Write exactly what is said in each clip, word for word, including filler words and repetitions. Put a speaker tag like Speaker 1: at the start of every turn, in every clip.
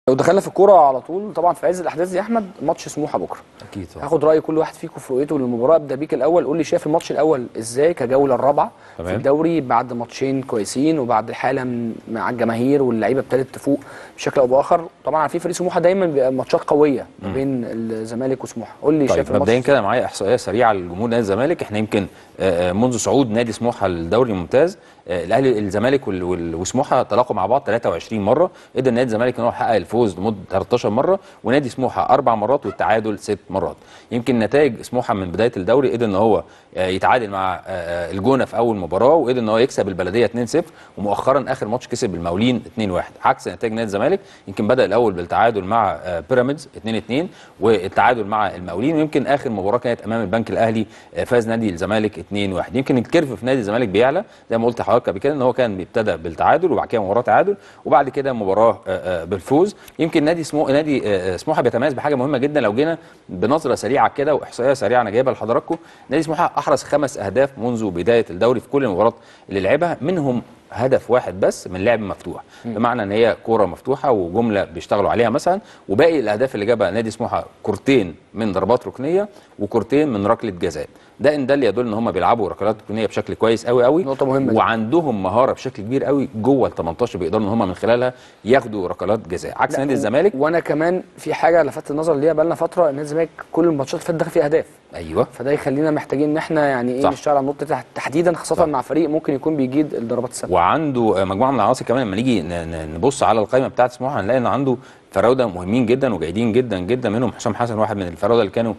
Speaker 1: لو دخلنا في الكوره على طول طبعا في عز الاحداث دي يا احمد، ماتش سموحه بكره
Speaker 2: اكيد طبعا.
Speaker 1: هاخد راي كل واحد فيكم في رؤيته للمباراه. ابدا بيك الاول، قول لي شايف الماتش الاول ازاي كجوله الرابعه في الدوري بعد ماتشين كويسين وبعد حاله مع الجماهير واللعيبه ابتدت تفوق بشكل او باخر. طبعا عارفين فريق سموحه دايما بيبقى ماتشات قويه ما بين الزمالك وسموحه. قول لي
Speaker 2: طيب
Speaker 1: شايف الماتش
Speaker 2: مبدئيا كده معايا احصائيه سريعه لجمهور نادي الزمالك. احنا يمكن منذ صعود نادي سموحه للدوري الممتاز الاهلي الزمالك وسموحه تلاقوا مع بعض ثلاثة وعشرين مره. قدر نادي الزمالك ان هو يحقق الفوز لمده ثلاثة عشر مره، ونادي سموحه اربع مرات والتعادل ست مرات. يمكن نتائج سموحه من بدايه الدوري قدر ان هو يتعادل مع الجونه في اول مباراه، وقدر ان هو يكسب البلديه اتنين صفر، ومؤخرا اخر ماتش كسب المقاولين اتنين واحد. عكس نتائج نادي الزمالك، يمكن بدا الاول بالتعادل مع بيراميدز اتنين اتنين والتعادل مع المقاولين، ويمكن اخر مباراه كانت امام البنك الاهلي فاز نادي الزمالك اتنين واحد. يمكن الكيرف في نادي الزمالك بيعلى زي ما قلت لحضرتك قبل كده، ان هو كان بيبتدى بالتعادل وبعد كده مباراه تعادل وبعد كده مباراه بالفوز. يمكن نادي سمو نادي سموحه بيتميز بحاجه مهمه جدا. لو جينا بنظره سريعه كده واحصائيه سريعه انا جايبها لحضراتكم، نادي سموحه احرز خمس اهداف منذ بدايه الدوري في كل المباريات اللي لعبها، منهم هدف واحد بس من لعب مفتوح، بمعنى ان هي كوره مفتوحه وجمله بيشتغلوا عليها مثلا. وباقي الاهداف اللي جابها نادي سموحه كورتين من ضربات ركنيه وكورتين من ركله جزاء. ده ان ده اللي يدل ان هم بيلعبوا ركلات ركنيه بشكل كويس قوي قوي،
Speaker 1: نقطه مهمه،
Speaker 2: وعندهم مهاره بشكل كبير قوي جوه ال تمنتاشر بيقدروا ان هم من خلالها ياخدوا ركلات جزاء، عكس نادي الزمالك.
Speaker 1: وانا كمان في حاجه لفتت النظر ليها بقى لنا فتره، ان الزمالك كل الماتشات اللي فاتت داخل فيها اهداف.
Speaker 2: ايوه،
Speaker 1: فده يخلينا محتاجين ان احنا يعني ايه نشتغل على النقطه تحديدا، خاصه صح. مع فريق ممكن يكون بيجيد الضربات الثابته،
Speaker 2: وعنده مجموعه من العناصر كمان. لما نيجي نبص على القائمه بتاعت سموحه هنلاقي ان عنده فراوده مهمين جدا وجيدين جدا جدا، منهم حسام حسن واحد من الفراوده اللي كانوا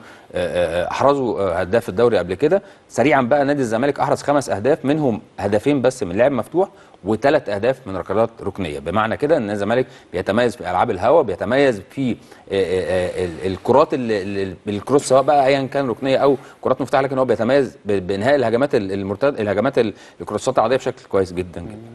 Speaker 2: احرزوا هداف الدوري قبل كده. سريعا بقى نادي الزمالك احرز خمس اهداف، منهم هدفين بس من لعب مفتوح وثلاث اهداف من ركلات ركنيه. بمعنى كده ان الزمالك بيتميز في العاب الهواء، بيتميز في الكرات الكروس سواء بقى ايا كان ركنيه او كرات مفتوحه، لكن هو بيتميز بانهاء الهجمات المرتده الهجمات الكروسات العاديه بشكل كويس جدا جدا.